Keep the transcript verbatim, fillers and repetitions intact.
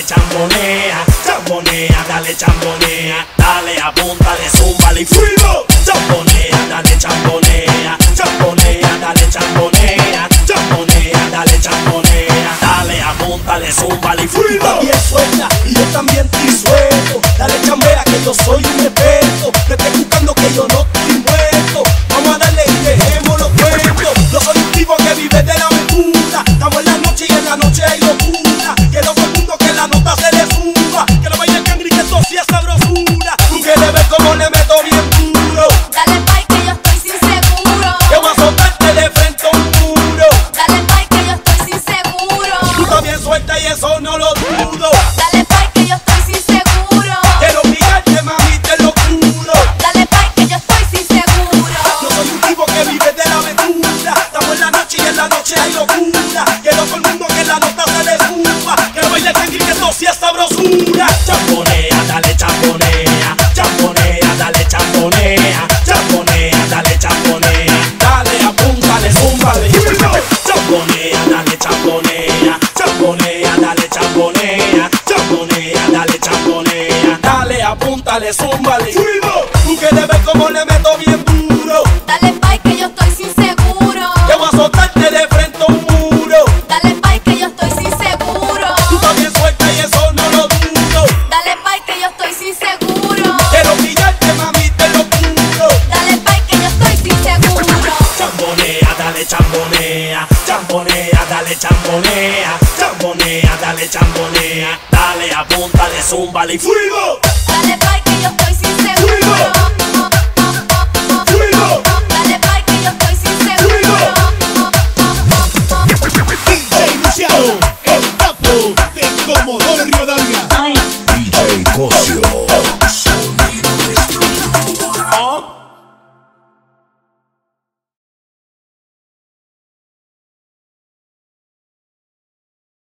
chambonea, chambonea, dale chambonea, dale apúntale, zúmbale y fuego. Chambonea, dale chambonea, chambonea, dale chambonea, chambonea, dale chambonea, dale apúntale, zúmbale y fuego. Tú también suelta y yo también estoy suelto. Dale chambea que yo soy un experto. No estés buscando que yo no estoy muerto. Vamos a darle y dejemos los cuentos. Yo soy un tipo que vive de la aventura. Estamos en la noche y en la noche hay locura. Quiero todo el mundo que la nota se le suba, que lo baile el cangri, que esto sí es sabrosura. Tú quieres ver cómo le meto bien duro. Dale pay que yo estoy sin seguro. Que voy a soltarte de frente a un muro. Dale pay que yo estoy sin seguro. Tú también suelta y eso no lo dudo. Dale pay que yo estoy sin seguro. Quiero pillarte, mami, te lo juro. Dale pay que yo estoy sin seguro. Yo soy un tipo que vive de la aventura. Estamos en la noche y en la noche hay locura. Quiero todo el mundo que la nota se le suba, que lo baile el cangri, que esto sí es sabrosura. Chambonea, dale chambonea, chambonea, dale chambonea, chambonea, dale chambonea, dale apúntale, zúmbale y fuego. Chambonea, dale chambonea, chambonea, dale chambonea, chambonea, dale chambonea, dale apúntale, zúmbale y fuego. Tú quieres ver cómo le meto bien duro. Dale pay que yo estoy sin seguro. Que voy a soltarte de frente a un muro. Dale pay que yo estoy sin seguro. Tú también suelta y eso no lo dudo. Dale pay que yo estoy sin seguro. Quiero pillarte, mami, te lo juro. Dale pay que yo estoy sin seguro. Chambonea, dale chambonea, chambonea, dale chambonea, chambonea, dale chambonea, dale apúntale, zúmbale y fuego. Dale pay